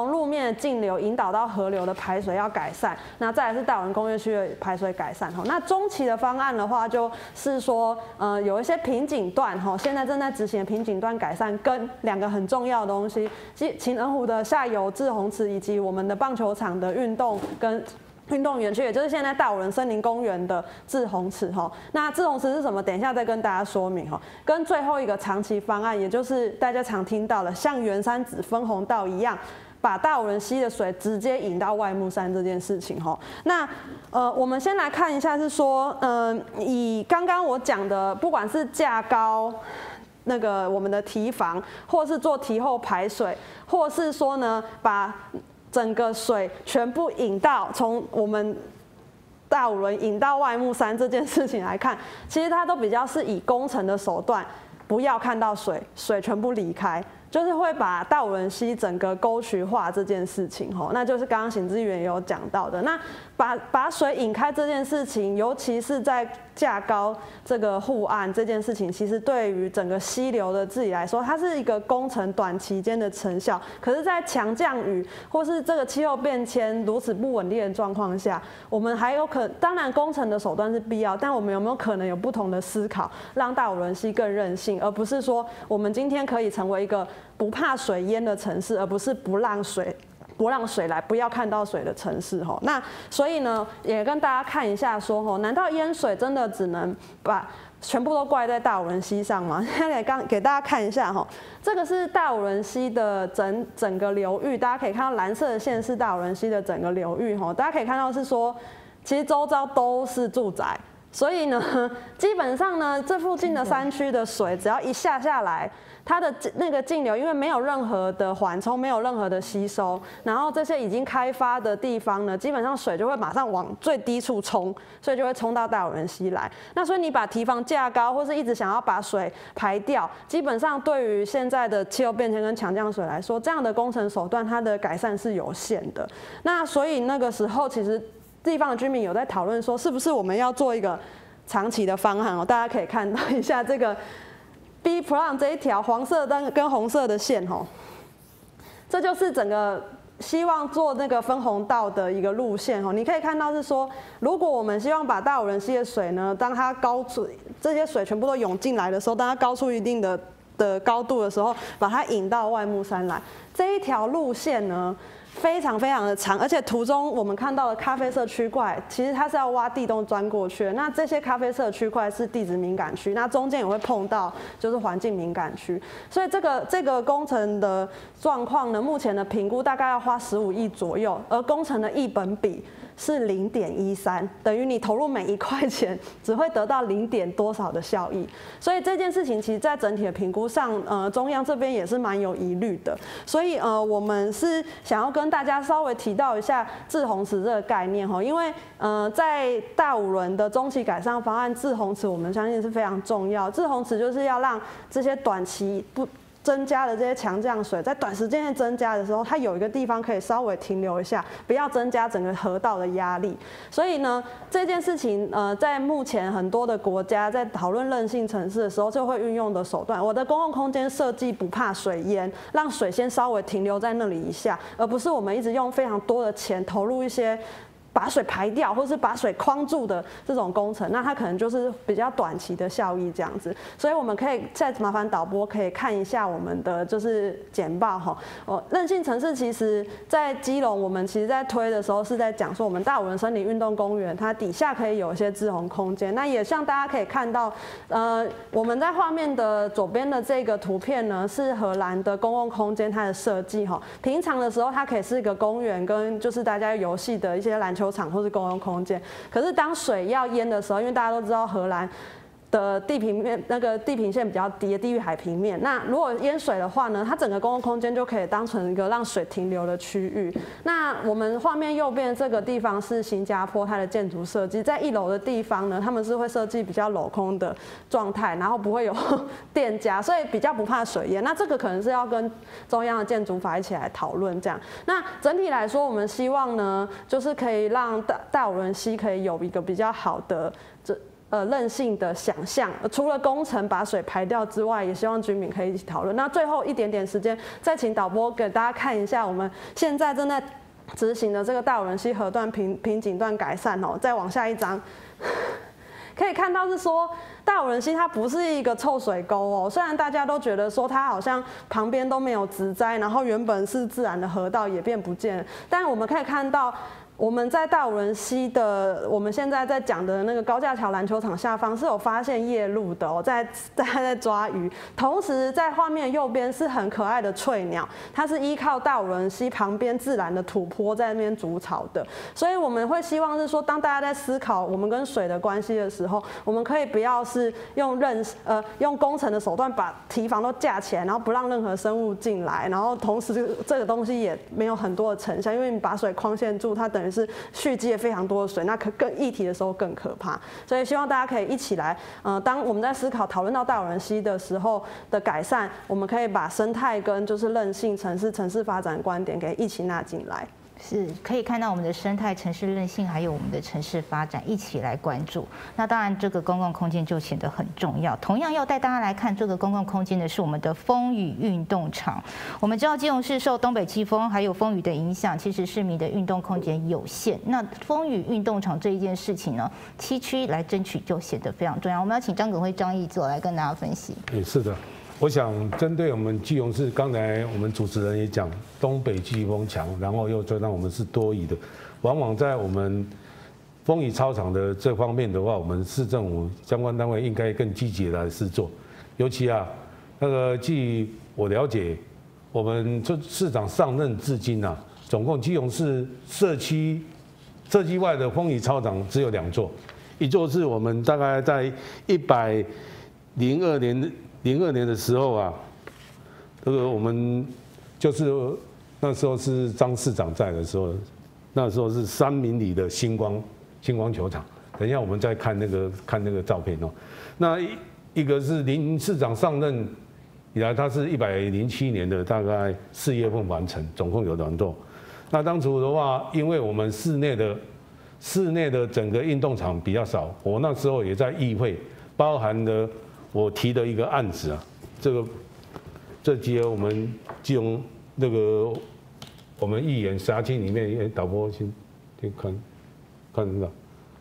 从路面的径流引导到河流的排水要改善，那再来是大武仑工业区的排水改善。那中期的方案的话，就是说有一些瓶颈段现在正在执行的瓶颈段改善，跟2个很重要的东西，情人湖的下游滞洪池以及我们的棒球场的运动园区，也就是现在大武仑森林公园的滞洪池那滞洪池是什么？等一下再跟大家说明跟最后一个长期方案，也就是大家常听到的像圆山子分洪道一样，把大武仑溪的水直接引到外木山这件事情那我们先来看一下，是说以刚刚我讲的，不管是架高那个我们的堤防，或是做堤后排水，或是说呢把整个水全部引到从我们大武仑引到外木山这件事情来看，其实它都比较是以工程的手段，不要看到水全部离开，就是会把大武仑溪整个沟渠化这件事情那就是刚刚行之议员也有讲到的。那把水引开这件事情，尤其是在架高这个护岸这件事情，其实对于整个溪流的治理来说，它是一个工程短期间的成效。可是，在强降雨或是这个气候变迁如此不稳定的状况下，我们还有当然工程的手段是必要，但我们有没有可能有不同的思考，让大武仑溪更韧性，而不是说我们今天可以成为一个不怕水淹的城市，而不是不让水来，不要看到水的城市那所以呢，也跟大家看一下说难道淹水真的只能把全部都怪在大武仑溪上吗？现在给大家看一下这个是大武仑溪的整个流域，大家可以看到蓝色的线是大武仑溪的整个流域大家可以看到是说，其实周遭都是住宅，所以呢，基本上呢，这附近的山区的水只要一下来，它的那个径流，因为没有任何的缓冲，没有任何的吸收，然后这些已经开发的地方呢，基本上水就会马上往最低处冲，所以就会冲到大武仑溪来。那所以你把堤防架高，或是一直想要把水排掉，基本上对于现在的气候变迁跟强降水来说，这样的工程手段它的改善是有限的。那所以那个时候其实地方的居民有在讨论说，是不是我们要做一个长期的方案大家可以看到一下这个 B plan 这一条黄色灯跟红色的线这就是整个希望做那个分洪道的一个路线你可以看到是说，如果我们希望把大武仑溪的水呢，当它高出这些水全部都涌进来的时候，当它高出一定的高度的时候，把它引到外木山来，这一条路线呢非常的长，而且途中我们看到的咖啡色区块，其实它是要挖地洞钻过去的。那这些咖啡色区块是地质敏感区，那中间也会碰到就是环境敏感区，所以这个工程的状况呢，目前的评估大概要花15亿左右，而工程的1本比是0.13，等于你投入每1块钱只会得到0.多少的效益。所以这件事情其实在整体的评估上，中央这边也是蛮有疑虑的。所以我们是想要跟大家稍微提到一下滞洪池这个概念因为在大武仑的中期改善方案，滞洪池我们相信是非常重要。滞洪池就是要让这些短期不增加的这些强降水，在短时间内增加的时候，它有一个地方可以稍微停留一下，不要增加整个河道的压力。所以呢，这件事情在目前很多的国家在讨论韧性城市的时候，就会运用的手段。我的公共空间设计不怕水淹，让水先稍微停留在那里一下，而不是我们一直用非常多的钱投入一些把水排掉，或是把水框住的这种工程，那它可能就是比较短期的效益这样子。所以我们可以再麻烦导播可以看一下我们的就是简报韧性城市其实在基隆，我们其实在推的时候是在讲说，我们大武仑森林运动公园它底下可以有一些滞洪空间。那也像大家可以看到，我们在画面的左边的这个图片呢，是荷兰的公共空间它的设计平常的时候它可以是一个公园跟就是大家游戏的一些篮球场或是公共空间，可是当水要淹的时候，因为大家都知道荷兰的地平面那个地平线比较低，低于海平面。那如果淹水的话呢，它整个公共空间就可以当成一个让水停留的区域。那我们画面右边这个地方是新加坡它的建筑设计，在1楼的地方呢，他们是会设计比较镂空的状态，然后不会有店家，所以比较不怕水淹。那这个可能是要跟中央的建筑法一起来讨论这样。那整体来说，我们希望呢，就是可以让大武仑溪可以有一个比较好的任性的想象，除了工程把水排掉之外，也希望居民可以一起讨论。那最后一点点时间，再请导播给大家看一下我们现在正在执行的这个大武仑溪河段瓶颈段改善哦。再往下一张，可以看到是说大武仑溪它不是一个臭水沟哦，虽然大家都觉得说它好像旁边都没有植栽，然后原本是自然的河道也变不见了，但我们可以看到。我们在大武仑溪的，我们现在在讲的那个高架桥篮球场下方是有发现夜鹭的哦，在抓鱼。同时在画面右边是很可爱的翠鸟，它是依靠大武仑溪旁边自然的土坡在那边筑巢的。所以我们会希望是说，当大家在思考我们跟水的关系的时候，我们可以不要是用工程的手段把堤防都架起来，然后不让任何生物进来，然后同时这个东西也没有很多的成效，因为你把水框限住，它等于是蓄积了非常多的水，那更议题的时候更可怕。所以希望大家可以一起来，当我们在思考讨论到大武仑溪的时候的改善，我们可以把生态跟就是韧性城市发展观点给一起纳进来。 是可以看到我们的生态、城市韧性，还有我们的城市发展一起来关注。那当然，这个公共空间就显得很重要。同样要带大家来看这个公共空间的是我们的风雨运动场。我们知道基隆市受东北季风还有风雨的影响，其实市民的运动空间有限。那风雨运动场这一件事情呢，7区来争取就显得非常重要。我们要请张耿辉、张义佐来跟大家分析。 是的。我想针对我们基隆市，刚才我们主持人也讲，东北季风强，然后又加上我们是多雨的，往往在我们风雨操场的这方面的话，我们市政府相关单位应该更积极的来施作。尤其据我了解，我们这市长上任至今总共基隆市社区外的风雨操场只有2座，一座是我们大概在102年的时候这个我们就是那时候是张市长在的时候，那时候是3明里的星光球场。等一下我们再看那个照片哦。那一个是林市长上任以来，他是107年的大概4月份完成，总共有2座。那当初的话，因为我们室内的整个运动场比较少，我那时候也在议会，包含了我提的一个案子这集我们基隆我们议员辖区里面，导播先看到。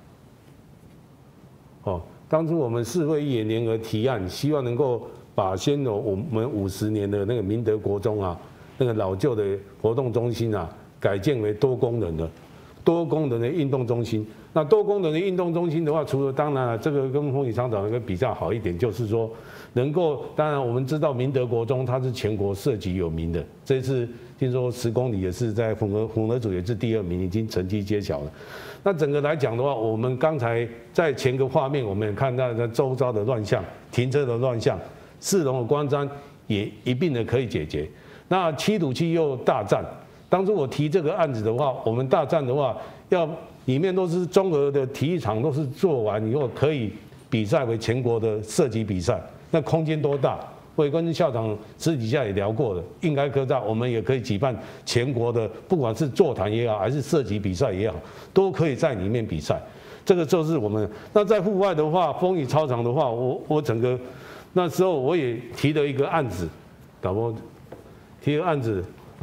当初我们4位议员联合提案，希望能够把先有我们50年的那个明德国中那个老旧的活动中心改建为多功能的运动中心。那多功能的运动中心的话，除了当然这个跟风雨操场比较好一点，就是说能够，当然我们知道明德国中它是全国涉级有名的，这次听说10公里也是在混合组也是第2名，已经成绩揭晓了。那整个来讲的话，我们刚才在前个画面我们也看到的周遭的乱象、停车的乱象、市容的观瞻也一并的可以解决。那7堵区又大战，当初我提这个案子的话，我们大战的话里面都是综合的体育场，都是做完以后可以比赛为全国的射击比赛，那空间多大？我也跟校长私底下也聊过了，应该科大我们也可以举办全国的，不管是座谈也好，还是射击比赛也好，都可以在里面比赛。这个就是我们。那在户外的话，风雨操场的话，我整个那时候我也提了一个案子，导播提了案子，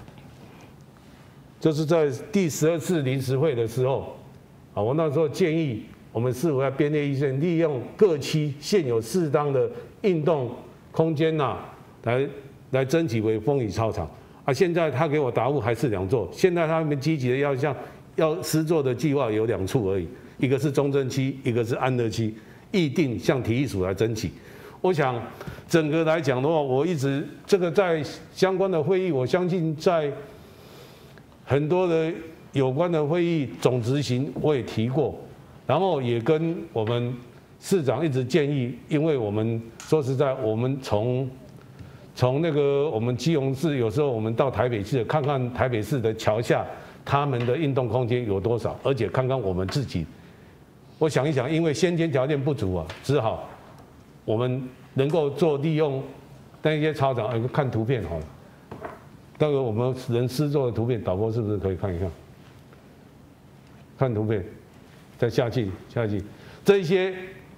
就是在第12次临时会的时候。我那时候建议我们市府要编列预算，利用各区现有适当的运动空间来争取为风雨操场。现在他给我答复还是2座，现在他们积极的要施作的计划有2处而已，一个是中正区，一个是安乐区，议定向体育署来争取。我想整个来讲的话，我一直这个在相关的会议，我相信在很多的有关的会议总执行我也提过，然后也跟我们市长一直建议，因为我们说实在，我们从那个我们基隆市，有时候我们到台北市看看台北市的桥下他们的运动空间有多少，而且看看我们自己，我想一想，因为先天条件不足只好我们能够做利用那些操场，看图片好了，那个我们人施作的图片，导播是不是可以看一看？看图片，再下去，这些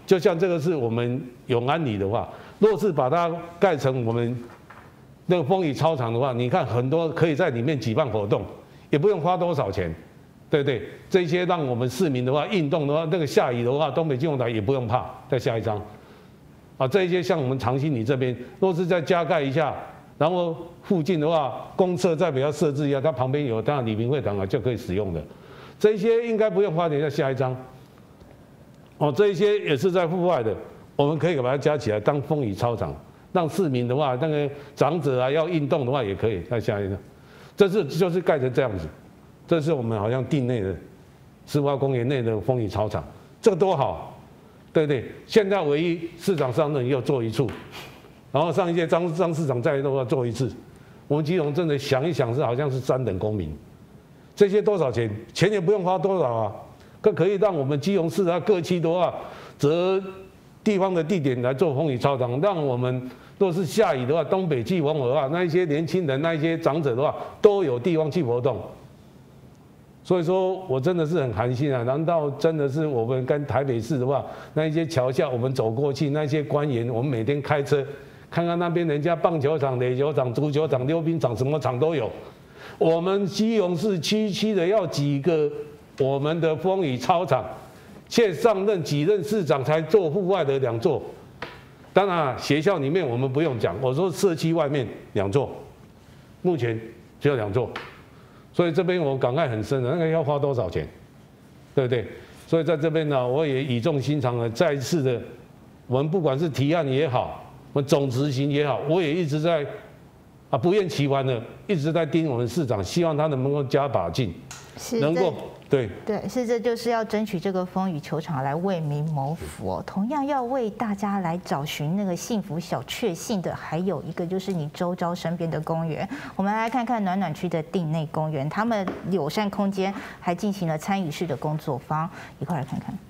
就像这个是我们永安里的话，若是把它盖成我们那个风雨操场的话，你看很多可以在里面举办活动，也不用花多少钱，对不对？这些让我们市民的话运动的话，那个下雨的话，东北金融台也不用怕。再下一张，啊，这一些像我们长兴里这边，若是再加盖一下，然后附近的话，公厕再给它设置一下，它旁边有当然李明会堂啊就可以使用的。这些应该不用花钱。再下一张，哦，这一些也是在户外的，我们可以把它加起来当风雨操场。让市民的话，那个长者啊要运动的话也可以。再下一个，就是盖成这样子，这是我们好像定内的世华公园内的风雨操场，这个多好，对不对？现在唯一市长上任又做一处，然后上一届张市长再都要做一次。我们基隆真的想一想是好像是3等公民，这些多少钱？钱也不用花多少啊，可以让我们基隆市啊各区的话择地方的地点来做风雨操场，让我们若是下雨的话，东北季风的话，那一些年轻人、那一些长者的话，都有地方去活动。所以说我真的是很寒心啊！难道真的是我们跟台北市的话，那一些桥下我们走过去，那些官员，我们每天开车看看那边人家棒球场、垒球场、足球场、溜冰场，什么场都有。我们基隆市区区的要几个我们的风雨操场？现上任几任市长才做户外的2座，当然学校里面我们不用讲，我说社区外面2座，目前只有2座，所以这边我感慨很深的，那个要花多少钱，对不对？所以在这边呢，我也语重心长的再一次的，我们不管是提案也好，我们总执行也好，我也一直在不厌其烦的一直在盯我们市长，希望他能够加把劲，能够。对， 是这就是要争取这个风雨球场来为民谋福哦。同样要为大家来找寻那个幸福小确幸的，还有一个就是你周遭身边的公园。我们来看看暖暖区的定内公园，他们友善空间还进行了参与式的工作坊，一块来看看。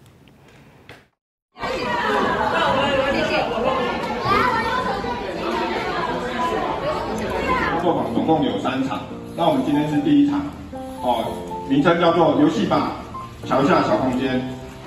作坊总共有3场，那我们今天是第1场，哦。名称叫做游戏吧桥下小空间。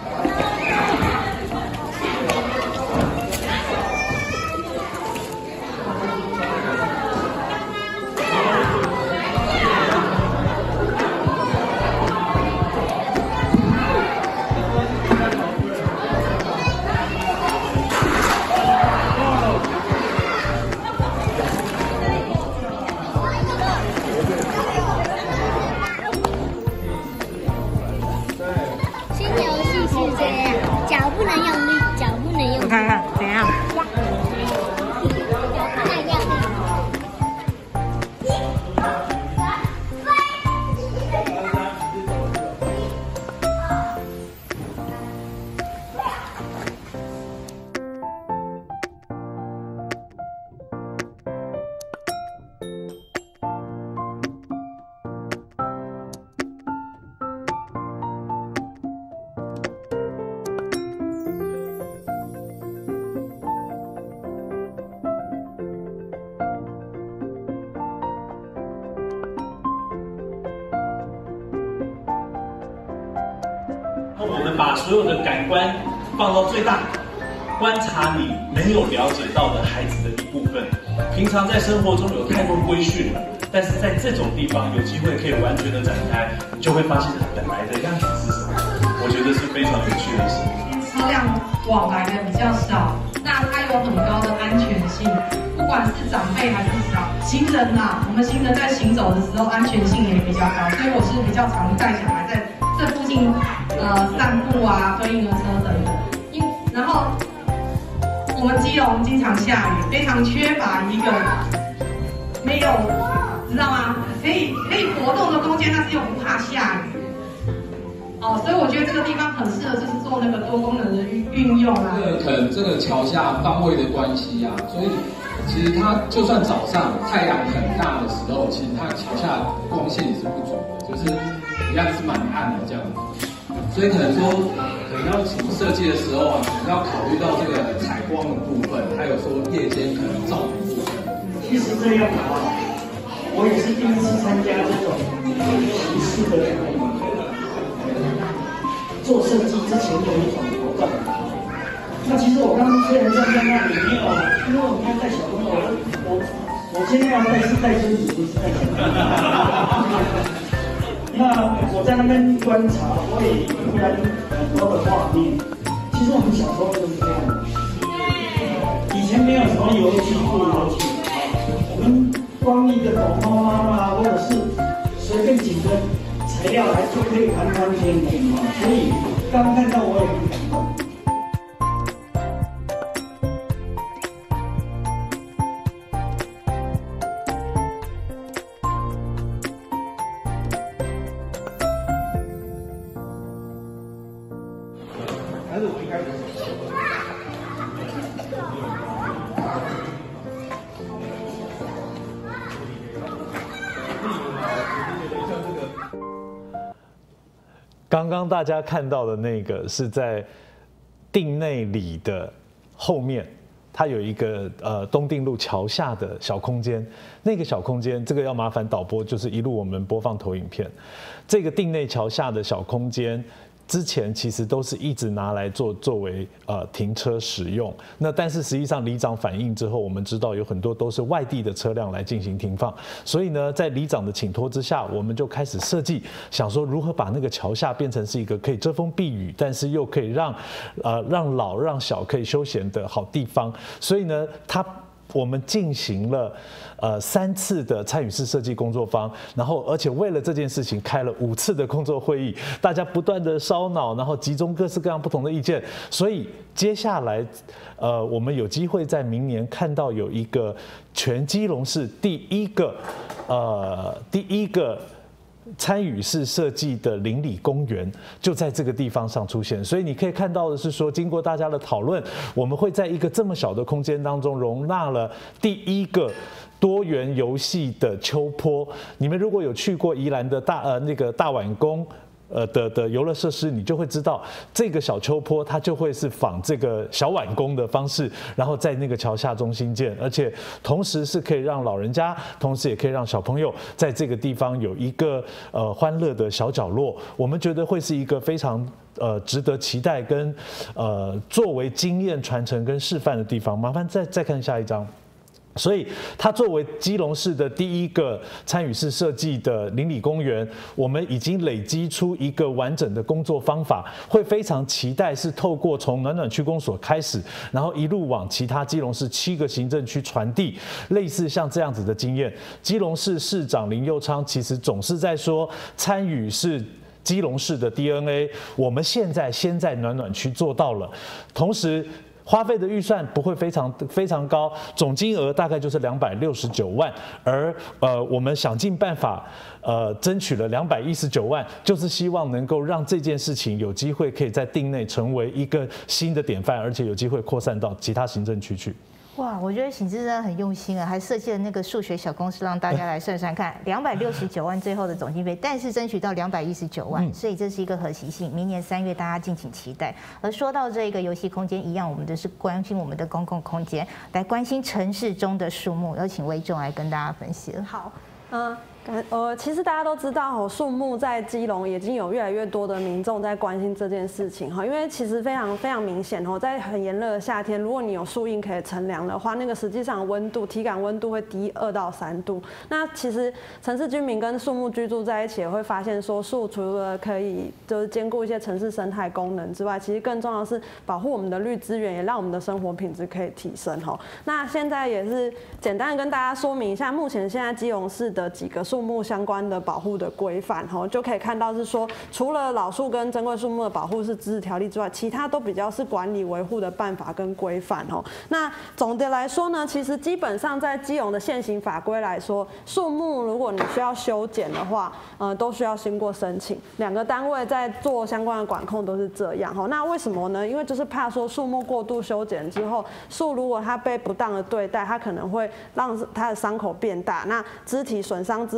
我们把所有的感官放到最大，观察你没有了解到的孩子的一部分。平常在生活中有太多规训了，但是在这种地方有机会可以完全的展开，你就会发现它本来的样子是什么。我觉得是非常有趣的事。 车辆往来的比较少，那它有很高的安全性，不管是长辈还是行人呐，我们行人在行走的时候安全性也比较高，所以我是比较常带小孩在这附近散步啊，推婴儿车等等。然后我们基隆经常下雨，非常缺乏一个没有，知道吗？可以活动的空间，但是又不怕下雨。哦，所以我觉得这个地方很适合，就是做那个多功能的运用啊。 可能这个桥下方位的关系啊，所以其实它就算早上太阳很大的时候，其实它桥下光线也是不足的，就是一样是蛮暗的这样子。所以可能说，可能要什么设计的时候啊，可能要考虑到这个采光的部分，还有说夜间可能照明部分。 其实这样的话，我也是第一次参加这种形式的做设计之前的一种活动。 那其实我刚刚虽然站在那里没有，因为我们要带小朋友，我现在要带是带孙子，不是带小朋友。那我在那边观察，我也突然很多的画面。其实我们小时候就是这样的，以前没有什么游戏不游戏，我们光一个狗猫猫啊，或者是随便几个材料来就可以完完全全啊。所以刚看到我也很感动。 刚刚大家看到的那个是在定内里的后面，它有一个东定路桥下的小空间。那个小空间，这个要麻烦导播，就是一路我们播放投影片。这个定内桥下的小空间，之前其实都是一直拿来作为停车使用。那但是实际上里长反映之后，我们知道有很多都是外地的车辆来进行停放，所以呢，在里长的请托之下，我们就开始设计，想说如何把那个桥下变成是一个可以遮风避雨，但是又可以让老让小可以休闲的好地方。所以呢，我们进行了3次的参与式设计工作坊，然后而且为了这件事情开了5次的工作会议，大家不断的烧脑，然后集中各式各样不同的意见。所以接下来我们有机会在明年看到有一个全基隆市第一个参与式设计的邻里公园就在这个地方上出现，所以你可以看到的是说，经过大家的讨论，我们会在一个这么小的空间当中容纳了第一个多元游戏的秋坡。你们如果有去过宜兰的大碗宫的游乐设施，你就会知道这个小秋坡它就会是仿这个小碗宫的方式，然后在那个桥下中心建，而且同时是可以让老人家，同时也可以让小朋友在这个地方有一个欢乐的小角落。我们觉得会是一个非常值得期待跟作为经验传承跟示范的地方。麻烦再看下一张。所以，它作为基隆市的第一个参与式设计的邻里公园，我们已经累积出一个完整的工作方法，会非常期待是透过从暖暖区公所开始，然后一路往其他基隆市7个行政区传递，类似像这样子的经验。基隆市市长林右昌其实总是在说，参与是基隆市的 DNA， 我们现在先在暖暖区做到了，同时花费的预算不会非常高，总金额大概就是269万，而我们想尽办法争取了219万，就是希望能够让这件事情有机会可以在定内成为一个新的典范，而且有机会扩散到其他行政区去。 哇，我觉得醒志真的很用心啊，还设计了那个数学小公式让大家来算算看，269万最后的总经费，但是争取到219万，所以这是一个可行性。明年3月大家敬请期待。而说到这个游戏空间一样，我们的是关心我们的公共空间，来关心城市中的树木，有请魏仲来跟大家分析。 好，其实大家都知道，树木在基隆已经有越来越多的民众在关心这件事情哈，因为其实非常明显哦，在很炎热的夏天，如果你有树荫可以乘凉的话，那个实际上温度体感温度会低2到3度。那其实城市居民跟树木居住在一起，也会发现说，树除了可以就是兼顾一些城市生态功能之外，其实更重要的是保护我们的绿资源，也让我们的生活品质可以提升哈。那现在也是简单的跟大家说明一下，目前现在基隆市的几个树木相关的保护的规范，就可以看到是说，除了老树跟珍贵树木的保护是自治条例之外，其他都比较是管理维护的办法跟规范。那总的来说呢，其实基本上在基隆的现行法规来说，树木如果你需要修剪的话，都需要经过申请，2个单位在做相关的管控都是这样。那为什么呢？因为就是怕说树木过度修剪之后，树如果它被不当的对待，它可能会让它的伤口变大，那肢体损伤之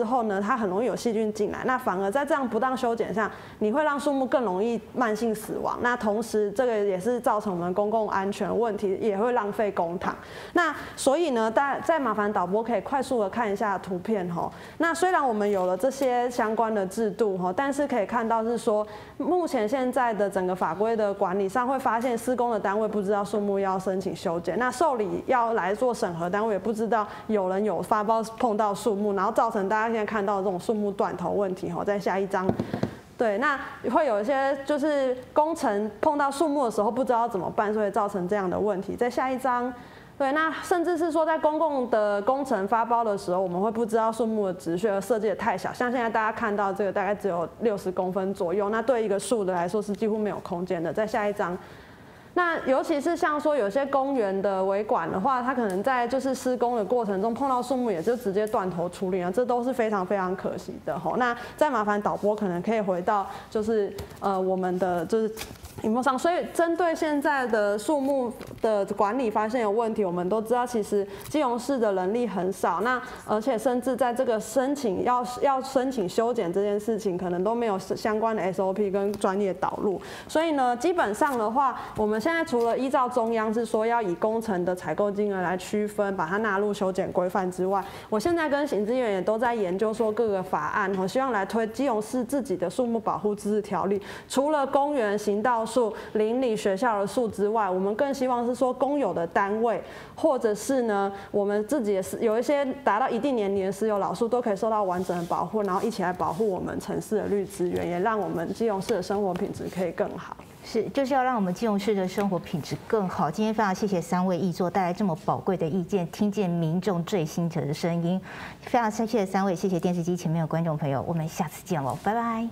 之后呢，它很容易有细菌进来，那反而在这样不当修剪下，你会让树木更容易慢性死亡。那同时这个也是造成我们公共安全的问题，也会浪费公帑。那所以呢，再麻烦导播可以快速的看一下图片哈。那虽然我们有了这些相关的制度哈，但是可以看到是说，目前现在的整个法规的管理上，会发现施工的单位不知道树木要申请修剪，那受理要来做审核单位也不知道有人有发包碰到树木，然后造成大家现在看到的这种树木断头问题哈。在下一章。对，那会有一些就是工程碰到树木的时候不知道怎么办，所以造成这样的问题。在下一章，对，那甚至是说在公共的工程发包的时候，我们会不知道树木的直穴而设计的太小，像现在大家看到这个大概只有60公分左右，那对一个树的来说是几乎没有空间的。在下一章。那尤其是像说有些公园的维管的话，它可能在就是施工的过程中碰到树木，也就直接断头处理了，这都是非常非常可惜的吼。那再麻烦导播可能可以回到就是我们的就是荧幕上，所以针对现在的树木的管理发现有问题，我们都知道其实基隆市的人力很少，那而且甚至在这个申请要申请修剪这件事情，可能都没有相关的 SOP 跟专业导入，所以呢，基本上的话，我们现在除了依照中央是说要以工程的采购金额来区分，把它纳入修剪规范之外，我现在跟行政院也都在研究说各个法案，我希望来推基隆市自己的树木保护自治条例，除了公园、行道树、邻里、学校的树之外，我们更希望是说公有的单位，或者是呢我们自己有一些达到一定年龄的私有老树都可以受到完整的保护，然后一起来保护我们城市的绿资源，也让我们基隆市的生活品质可以更好。 是，就是要让我们基隆市的生活品质更好。今天非常谢谢3位议座带来这么宝贵的意见，听见民众最心疼的声音。非常谢谢3位，谢谢电视机前面的观众朋友，我们下次见喽，拜拜。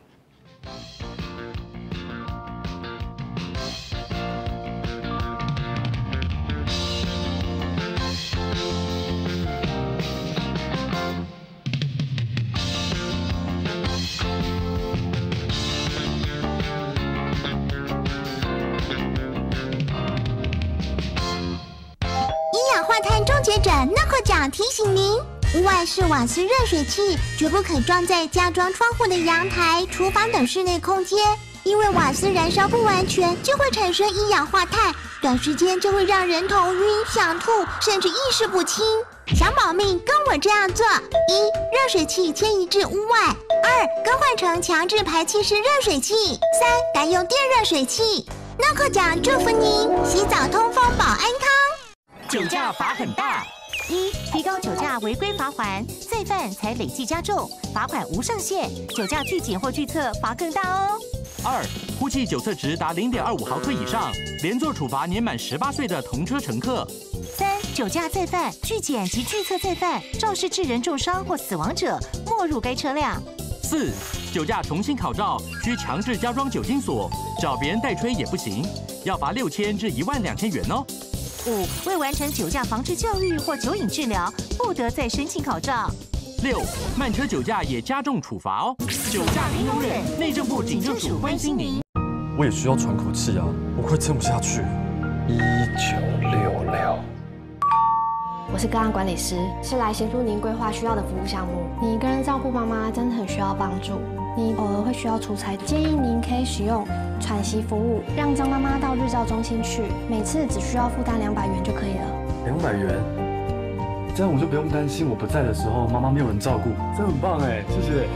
接着 NACO 奖提醒您，屋外式瓦斯热水器绝不可装在加装窗户的阳台、厨房等室内空间，因为瓦斯燃烧不完全就会产生一氧化碳，短时间就会让人头晕、想吐，甚至意识不清。想保命，跟我这样做：1. 热水器迁移至屋外；2. 更换成强制排气式热水器；3. 改用电热水器。NACO 奖祝福您洗澡通风保安康。 酒驾罚很大：1. 提高酒驾违规罚锾，再犯才累计加重，罚款无上限，酒驾拒检或拒测罚更大哦。 2. 呼气酒测值达0.25毫克以上，连坐处罚年满18岁的同车乘客。 3. 酒驾再犯、拒检及拒测再犯，肇事致人重伤或死亡者，没入该车辆。 4. 酒驾重新考照，需强制加装酒精锁，找别人代吹也不行，要罚6000至12000元哦。 5. 未完成酒驾防治教育或酒瘾治疗，不得再申请考照。 6. 慢车酒驾也加重处罚哦。 酒驾零容忍，内政部警政署关心您。 我也需要喘口气啊，我快撑不下去。1966。 我是个案管理师，是来协助您规划需要的服务项目。你一个人照顾妈妈真的很需要帮助，你偶尔会需要出差，建议您可以使用喘息服务，让张妈妈到日照中心去，每次只需要负担200元就可以了。 200元，这样我就不用担心我不在的时候妈妈没有人照顾，这很棒哎，谢谢。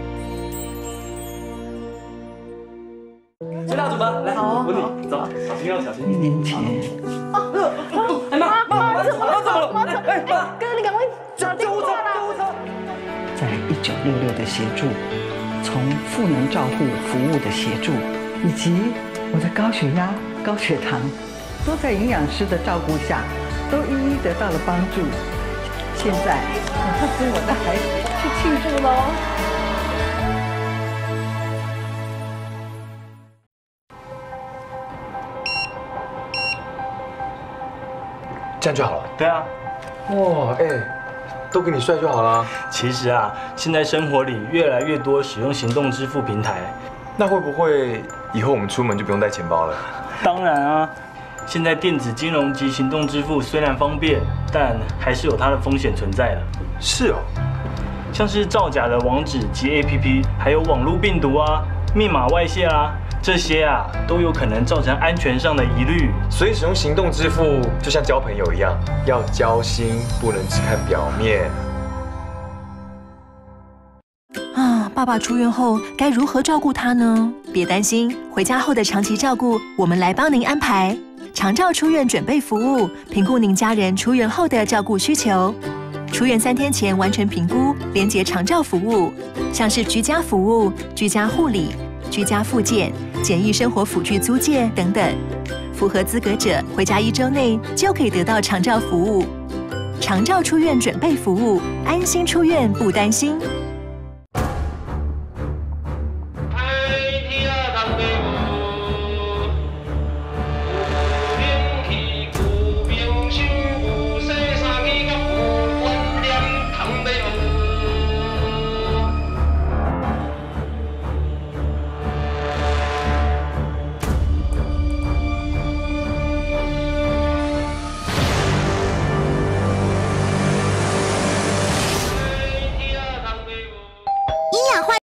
吹蜡烛吧，来，我扶你，走，小心哦，小心。1年前。哎妈，怎么了？哎妈， 哥，你赶快叫救护车，救护车！ 在1966的协助，从赋能照护服务的协助，以及我的高血压、高血糖，都在营养师的照顾下，都一一得到了帮助。现在我要跟我的孩子去庆祝喽！ 这样就好了。 对啊。 哇，都给你帅就好了。 其实啊，现在生活里越来越多使用行动支付平台， 那会不会以后我们出门就不用带钱包了？ 当然啊，现在电子金融及行动支付虽然方便，但还是有它的风险存在的。 是哦。 像是造假的网址及 APP， 还有网络病毒啊、密码外泄啊，这些啊都有可能造成安全上的疑虑。 所以使用行动支付就像交朋友一样，要交心，不能只看表面。 爸爸出院后该如何照顾他呢？别担心，回家后的长期照顾，我们来帮您安排长照出院准备服务，评估您家人出院后的照顾需求。出院3天前完成评估，连结长照服务，像是居家服务、居家护理、居家复健、简易生活辅具租借等等。符合资格者，回家1周内就可以得到长照服务。长照出院准备服务，安心出院不担心。